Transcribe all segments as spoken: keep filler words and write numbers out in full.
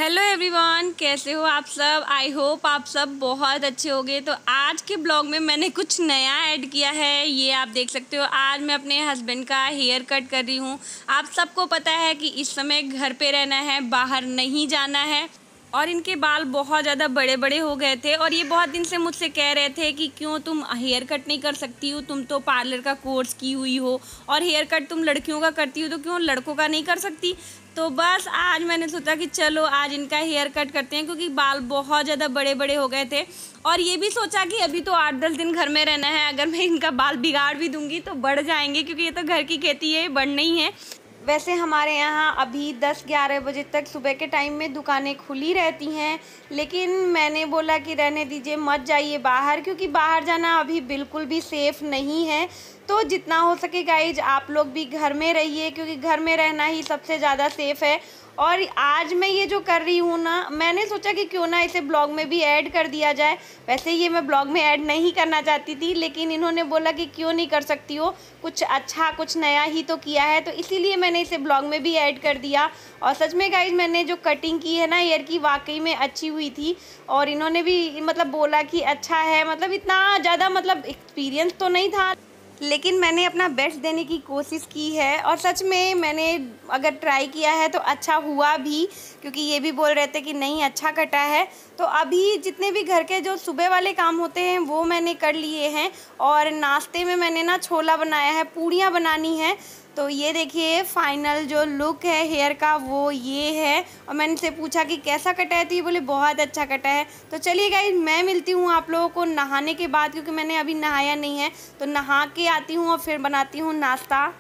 Hello everyone, कैसे हो आप सब। आई होप आप सब बहुत अच्छे होंगे। तो आज के ब्लॉग में मैंने कुछ नया ऐड किया है, ये आप देख सकते हो। आज मैं अपने हस्बैंड का हेयर कट कर रही हूँ। आप सबको पता है कि इस समय घर पे रहना है, बाहर नहीं जाना है। और इनके बाल बहुत ज़्यादा बड़े बड़े हो गए थे और ये बहुत दिन से मुझसे कह रहे थे कि क्यों तुम हेयर कट नहीं कर सकती हो, तुम तो पार्लर का कोर्स की हुई हो और हेयर कट तुम लड़कियों का करती हो तो क्यों लड़कों का नहीं कर सकती। तो बस आज मैंने सोचा कि चलो आज इनका हेयर कट करते हैं, क्योंकि बाल बहुत ज़्यादा बड़े बड़े हो गए थे। और ये भी सोचा कि अभी तो आठ दस दिन घर में रहना है, अगर मैं इनका बाल बिगाड़ भी दूंगी तो बढ़ जाएंगे, क्योंकि ये तो घर की खेती है, बढ़ना ही है। वैसे हमारे यहाँ अभी दस ग्यारह बजे तक सुबह के टाइम में दुकानें खुली रहती हैं, लेकिन मैंने बोला कि रहने दीजिए, मत जाइए बाहर, क्योंकि बाहर जाना अभी बिल्कुल भी सेफ़ नहीं है। तो जितना हो सके गाइज आप लोग भी घर में रहिए, क्योंकि घर में रहना ही सबसे ज़्यादा सेफ़ है। और आज मैं ये जो कर रही हूँ ना, मैंने सोचा कि क्यों ना इसे ब्लॉग में भी ऐड कर दिया जाए। वैसे ये मैं ब्लॉग में ऐड नहीं करना चाहती थी, लेकिन इन्होंने बोला कि क्यों नहीं कर सकती हो, कुछ अच्छा कुछ नया ही तो किया है, तो इसीलिए मैंने इसे ब्लॉग में भी ऐड कर दिया। और सच में गाइज मैंने जो कटिंग की है ना हेयर की, वाकई में अच्छी हुई थी। और इन्होंने भी मतलब बोला कि अच्छा है, मतलब इतना ज़्यादा मतलब एक्सपीरियंस तो नहीं था, लेकिन मैंने अपना बेस्ट देने की कोशिश की है। और सच में मैंने अगर ट्राई किया है तो अच्छा हुआ भी, क्योंकि ये भी बोल रहे थे कि नहीं अच्छा कटा है। तो अभी जितने भी घर के जो सुबह वाले काम होते हैं वो मैंने कर लिए हैं। और नाश्ते में मैंने ना छोला बनाया है, पूड़ियाँ बनानी है। तो ये देखिए फाइनल जो लुक है हेयर का वो ये है। और मैंने इनसे पूछा कि कैसा कटा है, तो ये बोले बहुत अच्छा कटा है। तो चलिए गाइस मैं मिलती हूँ आप लोगों को नहाने के बाद, क्योंकि मैंने अभी नहाया नहीं है। तो नहा के आती हूँ और फिर बनाती हूँ नाश्ता।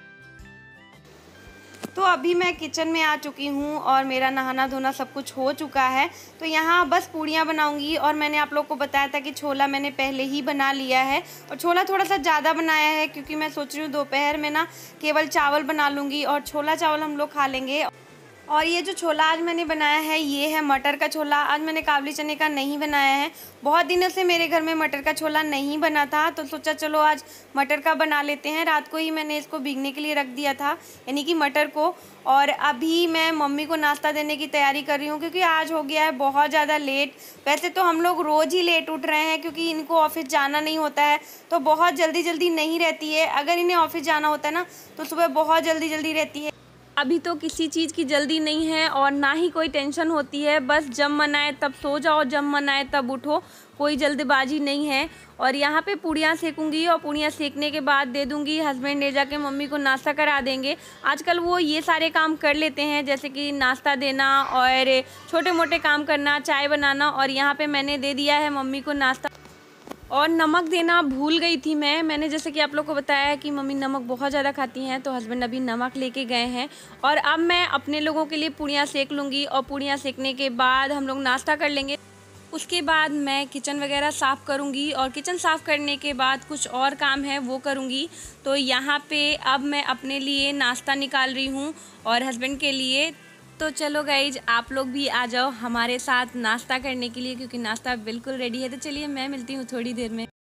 तो अभी मैं किचन में आ चुकी हूँ और मेरा नहाना धोना सब कुछ हो चुका है। तो यहाँ बस पूड़ियाँ बनाऊँगी। और मैंने आप लोग को बताया था कि छोला मैंने पहले ही बना लिया है, और छोला थोड़ा सा ज़्यादा बनाया है, क्योंकि मैं सोच रही हूँ दोपहर में ना केवल चावल बना लूँगी और छोला चावल हम लोग खा लेंगे। और ये जो छोला आज मैंने बनाया है ये है मटर का छोला। आज मैंने काबली चने का नहीं बनाया है, बहुत दिनों से मेरे घर में मटर का छोला नहीं बना था, तो सोचा चलो आज मटर का बना लेते हैं। रात को ही मैंने इसको भीगने के लिए रख दिया था, यानी कि मटर को। और अभी मैं मम्मी को नाश्ता देने की तैयारी कर रही हूँ, क्योंकि आज हो गया है बहुत ज़्यादा लेट। वैसे तो हम लोग रोज़ ही लेट उठ रहे हैं, क्योंकि इनको ऑफिस जाना नहीं होता है, तो बहुत जल्दी जल्दी नहीं रहती है। अगर इन्हें ऑफिस जाना होता है ना तो सुबह बहुत जल्दी जल्दी रहती है। अभी तो किसी चीज़ की जल्दी नहीं है और ना ही कोई टेंशन होती है, बस जब मन आए तब सो जाओ, जब मन आए तब उठो, कोई जल्दबाजी नहीं है। और यहाँ पे पूड़ियाँ सेकूँगी और पूड़ियाँ सेकने के बाद दे दूँगी, हस्बैंड ले जाके मम्मी को नाश्ता करा देंगे। आजकल वो ये सारे काम कर लेते हैं, जैसे कि नाश्ता देना और छोटे मोटे काम करना, चाय बनाना। और यहाँ पर मैंने दे दिया है मम्मी को नाश्ता। और नमक देना भूल गई थी मैं मैंने जैसे कि आप लोग को बताया है कि मम्मी नमक बहुत ज़्यादा खाती हैं, तो हस्बैंड अभी नमक लेके गए हैं। और अब मैं अपने लोगों के लिए पूड़ियाँ सेक लूँगी, और पूड़ियाँ सेकने के बाद हम लोग नाश्ता कर लेंगे। उसके बाद मैं किचन वगैरह साफ़ करूँगी, और किचन साफ़ करने के बाद कुछ और काम है वो करूँगी। तो यहाँ पे अब मैं अपने लिए नाश्ता निकाल रही हूँ और हस्बैंड के लिए। तो चलो गाइज आप लोग भी आ जाओ हमारे साथ नाश्ता करने के लिए, क्योंकि नाश्ता बिल्कुल रेडी है। तो चलिए मैं मिलती हूँ थोड़ी देर में।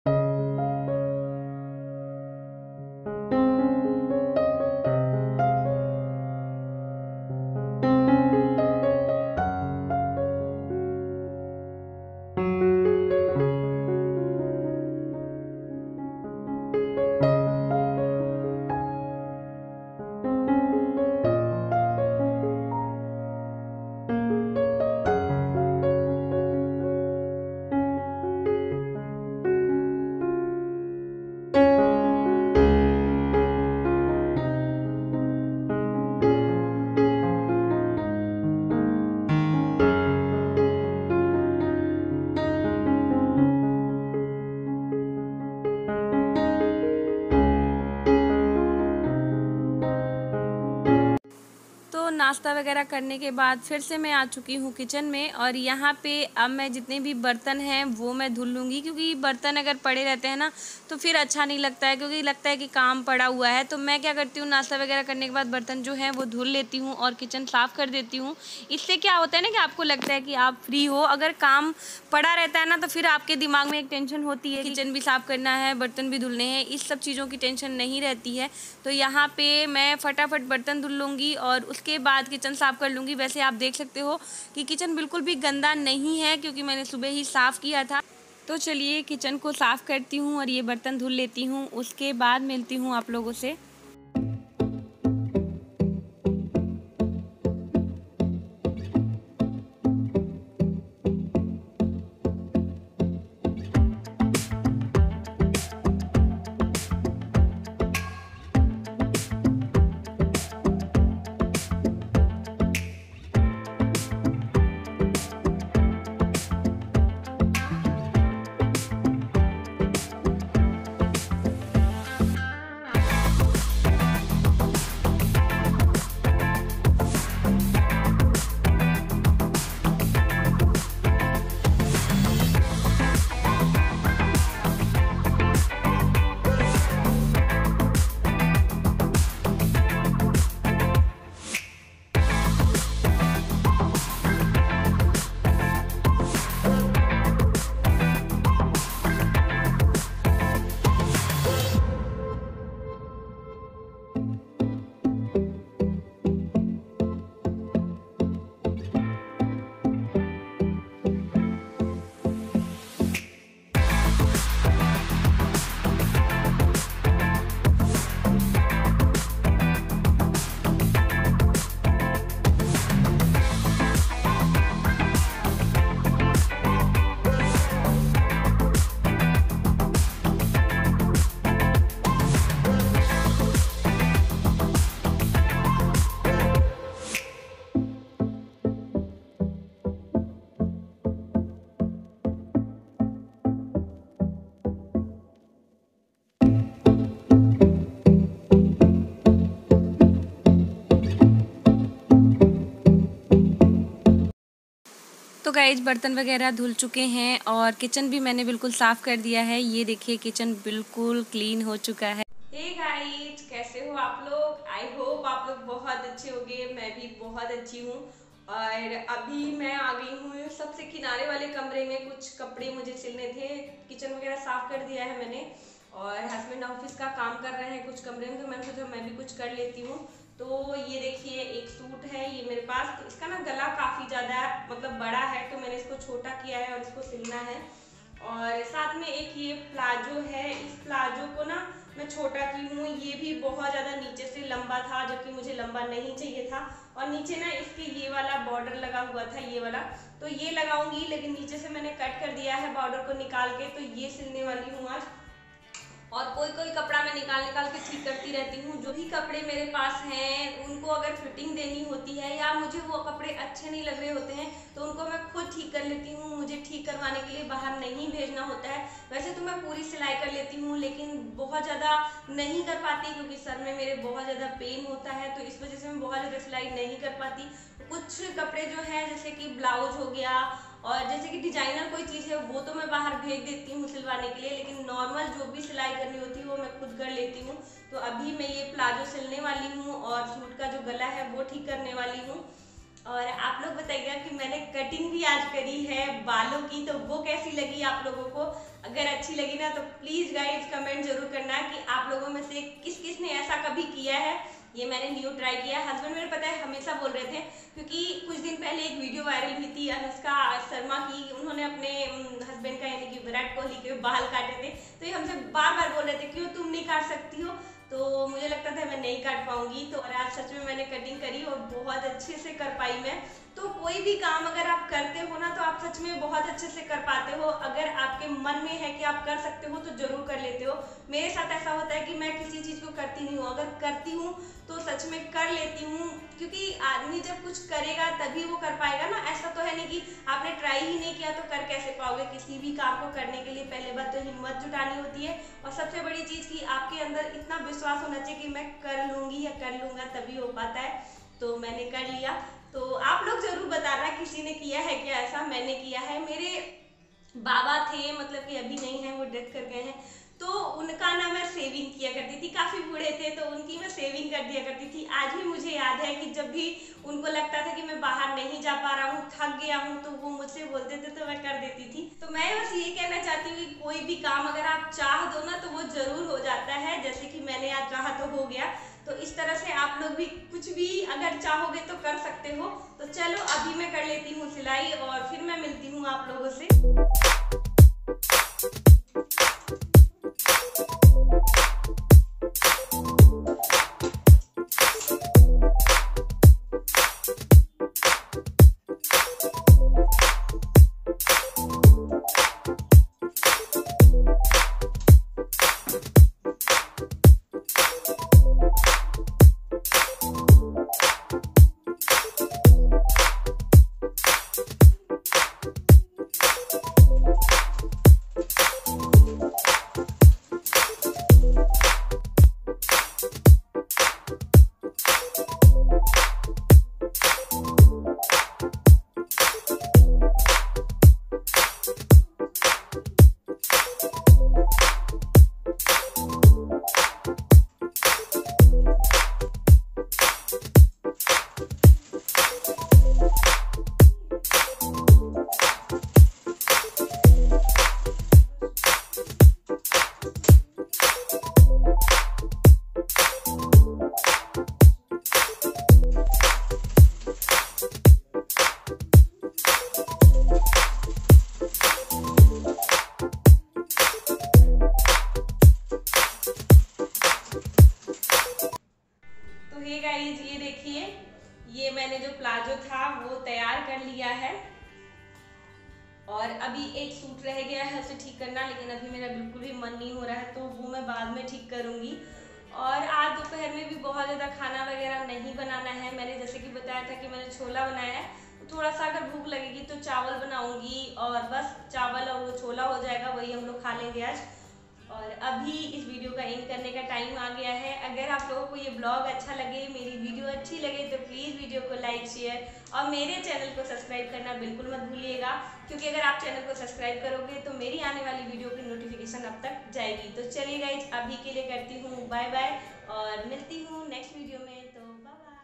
नाश्ता वगैरह करने के बाद फिर से मैं आ चुकी हूँ किचन में। और यहाँ पे अब मैं जितने भी बर्तन हैं वो मैं धुल लूँगी, क्योंकि बर्तन अगर पड़े रहते हैं ना तो फिर अच्छा नहीं लगता है, क्योंकि लगता है कि काम पड़ा हुआ है। तो मैं क्या करती हूँ, नाश्ता वगैरह करने के बाद बर्तन जो हैं वो धुल लेती हूँ और किचन साफ़ कर देती हूँ। इससे क्या होता है ना कि आपको लगता है कि आप फ्री हो। अगर काम पड़ा रहता है ना तो फिर आपके दिमाग में एक टेंशन होती है, किचन भी साफ़ करना है, बर्तन भी धुलने हैं, इस सब चीज़ों की टेंशन नहीं रहती है। तो यहाँ पे मैं फटाफट बर्तन धुल लूँगी और उसके बाद बाद किचन साफ़ कर लूँगी। वैसे आप देख सकते हो कि किचन बिल्कुल भी गंदा नहीं है क्योंकि मैंने सुबह ही साफ़ किया था। तो चलिए किचन को साफ़ करती हूँ और ये बर्तन धुल लेती हूँ, उसके बाद मिलती हूँ आप लोगों से। तो गाइज बर्तन वगैरह धुल चुके हैं और किचन भी मैंने बिल्कुल साफ़ कर दिया है। ये देखिए किचन बिल्कुल क्लीन हो चुका है। हे गाइज, कैसे हो आप लोग? आई होप आप लोग बहुत अच्छे होंगे। मैं भी बहुत अच्छी हूँ। और अभी मैं आ गई हूँ सबसे किनारे वाले कमरे में। कुछ कपड़े मुझे सिलने थे। किचन वगैरह साफ़ कर दिया है मैंने और हस्बैंड ऑफिस का काम कर रहे हैं कुछ कमरे में, तो मैंने सोचा मैं भी कुछ कर लेती हूँ। तो ये देखिए एक सूट है ये मेरे पास। तो इसका ना गला काफ़ी ज़्यादा मतलब बड़ा है, तो मैंने इसको छोटा किया है और इसको सिलना है। और साथ में एक ये प्लाजो है, इस प्लाजो को ना मैं छोटा की हूँ। ये भी बहुत ज़्यादा नीचे से लंबा था, जबकि मुझे लंबा नहीं चाहिए था। और नीचे ना इसके ये वाला बॉर्डर लगा हुआ था, ये वाला, तो ये लगाऊंगी, लेकिन नीचे से मैंने कट कर दिया है बॉर्डर को निकाल के। तो ये सिलने वाली हूँ आज। और कोई कोई कपड़ा मैं निकाल निकाल के ठीक करती रहती हूँ। जो भी कपड़े मेरे पास हैं उनको अगर फिटिंग देनी होती है या मुझे वो कपड़े अच्छे नहीं लग रहे होते हैं तो उनको मैं खुद ठीक कर लेती हूँ। मुझे ठीक करवाने के लिए बाहर नहीं भेजना होता है। वैसे तो मैं पूरी सिलाई कर लेती हूँ, लेकिन बहुत ज़्यादा नहीं कर पाती क्योंकि सर में मेरे बहुत ज़्यादा पेन होता है, तो इस वजह से मैं बहुत ज़्यादा सिलाई नहीं कर पाती। कुछ कपड़े जो हैं जैसे कि ब्लाउज हो गया और जैसे कि डिजाइनर कोई चीज़ है वो तो मैं बाहर भेज देती हूँ सिलवाने के लिए, लेकिन नॉर्मल जो भी सिलाई करनी होती है वो मैं खुद कर लेती हूँ। तो अभी मैं ये प्लाजो सिलने वाली हूँ और सूट का जो गला है वो ठीक करने वाली हूँ। और आप लोग बताइएगा कि मैंने कटिंग भी आज करी है बालों की, तो वो कैसी लगी आप लोगों को? अगर अच्छी लगी ना तो प्लीज़ गाइज कमेंट जरूर करना कि आप लोगों में से किस किस ने ऐसा कभी किया है। ये मैंने न्यू ट्राई किया। हस्बैंड मेरे पता है हमेशा बोल रहे थे, क्योंकि कुछ दिन पहले एक वीडियो वायरल हुई थी अनुष्का शर्मा की। उन्होंने अपने हस्बैंड का यानी कि विराट कोहली के बाल काटे थे, तो ये हमसे बार बार बोल रहे थे क्यों तुम नहीं काट सकती हो। तो मुझे लगता था मैं नहीं काट पाऊंगी, तो और आज सच में मैंने कटिंग करी और बहुत अच्छे से कर पाई मैं। तो कोई भी काम अगर आप करते हो ना तो आप सच में बहुत अच्छे से कर पाते हो। अगर आपके मन में है कि आप कर सकते हो तो जरूर कर लेते हो। मेरे साथ ऐसा होता है कि मैं किसी चीज़ को करती नहीं हूँ, अगर करती हूँ तो सच में कर लेती हूँ, क्योंकि आदमी जब कुछ करेगा तभी वो कर पाएगा ना। ऐसा तो है नहीं कि आपने ट्राई ही नहीं किया तो कर कैसे पाओगे। किसी भी काम को करने के लिए पहले बात तो हिम्मत जुटानी होती है, और सबसे बड़ी चीज़ कि आपके अंदर इतना विश्वास होना चाहिए कि मैं कर लूँगी या कर लूँगा, तभी हो पाता है। तो मैंने कर लिया। तो आप लोग जरूर बताना किसी ने किया है क्या ऐसा। मैंने किया है। मेरे बाबा थे, मतलब कि अभी नहीं है, वो डेथ कर गए हैं, तो उनका ना मैं सेविंग किया करती थी। काफ़ी बूढ़े थे तो उनकी मैं सेविंग कर दिया करती थी। आज भी मुझे याद है कि जब भी उनको लगता था कि मैं बाहर नहीं जा पा रहा हूँ, थक गया हूँ, तो वो मुझसे बोलते थे तो मैं कर देती थी। तो मैं बस ये कहना चाहती हूँ कि कोई भी काम अगर आप चाह दो ना तो वो ज़रूर हो जाता है। जैसे कि मैंने आज चाहा तो हो गया। तो इस तरह से आप लोग भी कुछ भी अगर चाहोगे तो कर सकते हो। तो चलो अभी मैं कर लेती हूँ सिलाई और फिर मैं मिलती हूँ आप लोगों से। गाइस ये देखिए, ये मैंने जो प्लाजो था वो तैयार कर लिया है और अभी एक सूट रह गया है उसे ठीक करना, लेकिन अभी मेरा बिल्कुल भी मन नहीं हो रहा है तो वो मैं बाद में ठीक करूँगी। और आज दोपहर में भी बहुत ज़्यादा खाना वगैरह नहीं बनाना है। मैंने जैसे कि बताया था कि मैंने छोला बनाया है, तो थोड़ा सा अगर भूख लगेगी तो चावल बनाऊँगी और बस चावल और वो छोला हो जाएगा, वही हम लोग खा लेंगे आज। और अभी इस वीडियो का एंड करने का टाइम आ गया है। अगर आप लोगों को ये ब्लॉग अच्छा लगे, मेरी वीडियो अच्छी लगे तो प्लीज़ वीडियो को लाइक शेयर और मेरे चैनल को सब्सक्राइब करना बिल्कुल मत भूलिएगा, क्योंकि अगर आप चैनल को सब्सक्राइब करोगे तो मेरी आने वाली वीडियो की नोटिफिकेशन अब तक जाएगी। तो चलिए गाइज अभी के लिए करती हूँ बाय बाय और मिलती हूँ नेक्स्ट वीडियो में। तो बाय बाय।